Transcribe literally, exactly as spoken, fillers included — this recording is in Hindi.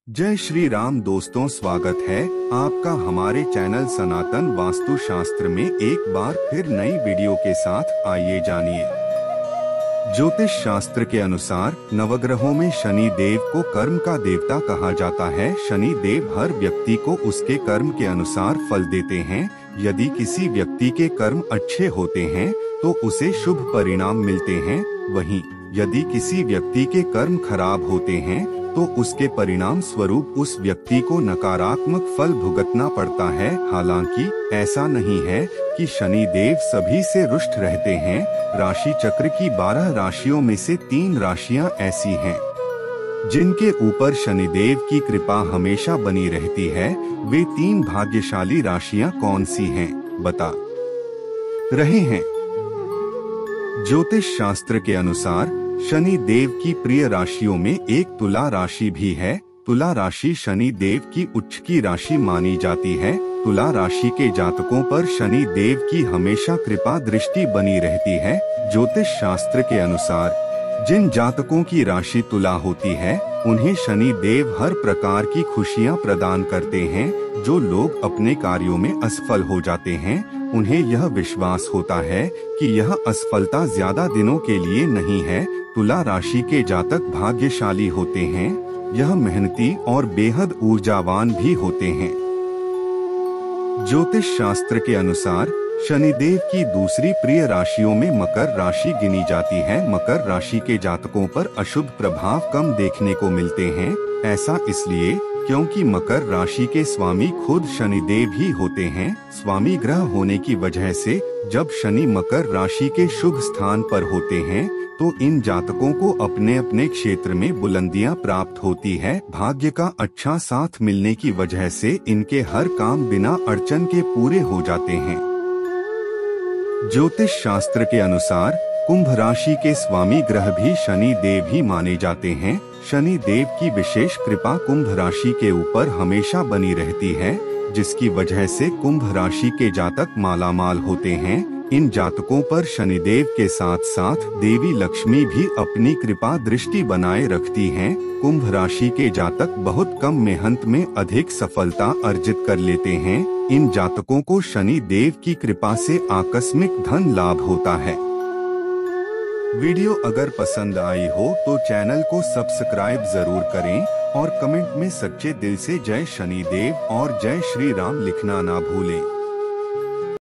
जय श्री राम दोस्तों, स्वागत है आपका हमारे चैनल सनातन वास्तु शास्त्र में एक बार फिर नई वीडियो के साथ। आइए जानिए। ज्योतिष शास्त्र के अनुसार नवग्रहों में शनि देव को कर्म का देवता कहा जाता है। शनि देव हर व्यक्ति को उसके कर्म के अनुसार फल देते हैं। यदि किसी व्यक्ति के कर्म अच्छे होते हैं तो उसे शुभ परिणाम मिलते हैं। वहीं यदि किसी व्यक्ति के कर्म खराब होते हैं तो उसके परिणाम स्वरूप उस व्यक्ति को नकारात्मक फल भुगतना पड़ता है। हालांकि ऐसा नहीं है कि शनि देव सभी से रुष्ट रहते हैं। राशि चक्र की बारह राशियों में से तीन राशियां ऐसी हैं जिनके ऊपर शनिदेव की कृपा हमेशा बनी रहती है। वे तीन भाग्यशाली राशियां कौन सी हैं, बता रहे हैं। ज्योतिष शास्त्र के अनुसार शनि देव की प्रिय राशियों में एक तुला राशि भी है। तुला राशि शनि देव की उच्च की राशि मानी जाती है। तुला राशि के जातकों पर शनि देव की हमेशा कृपा दृष्टि बनी रहती है। ज्योतिष शास्त्र के अनुसार जिन जातकों की राशि तुला होती है उन्हें शनि देव हर प्रकार की खुशियां प्रदान करते हैं। जो लोग अपने कार्यों में असफल हो जाते हैं उन्हें यह विश्वास होता है कि यह असफलता ज्यादा दिनों के लिए नहीं है। तुला राशि के जातक भाग्यशाली होते हैं। यह मेहनती और बेहद ऊर्जावान भी होते हैं। ज्योतिष शास्त्र के अनुसार शनिदेव की दूसरी प्रिय राशियों में मकर राशि गिनी जाती है। मकर राशि के जातकों पर अशुभ प्रभाव कम देखने को मिलते हैं। ऐसा इसलिए क्योंकि मकर राशि के स्वामी खुद शनिदेव ही होते हैं। स्वामी ग्रह होने की वजह से जब शनि मकर राशि के शुभ स्थान पर होते हैं तो इन जातकों को अपने अपने क्षेत्र में बुलंदियां प्राप्त होती है। भाग्य का अच्छा साथ मिलने की वजह से इनके हर काम बिना अड़चन के पूरे हो जाते हैं। ज्योतिष शास्त्र के अनुसार कुंभ राशि के स्वामी ग्रह भी शनि देव ही माने जाते हैं। शनि देव की विशेष कृपा कुंभ राशि के ऊपर हमेशा बनी रहती है, जिसकी वजह से कुंभ राशि के जातक मालामाल होते हैं। इन जातकों पर शनिदेव के साथ साथ देवी लक्ष्मी भी अपनी कृपा दृष्टि बनाए रखती हैं। कुंभ राशि के जातक बहुत कम मेहनत में अधिक सफलता अर्जित कर लेते हैं। इन जातकों को शनि देव की कृपा से आकस्मिक धन लाभ होता है। वीडियो अगर पसंद आई हो तो चैनल को सब्सक्राइब जरूर करें और कमेंट में सच्चे दिल से जय शनिदेव और जय श्री राम लिखना ना भूलें।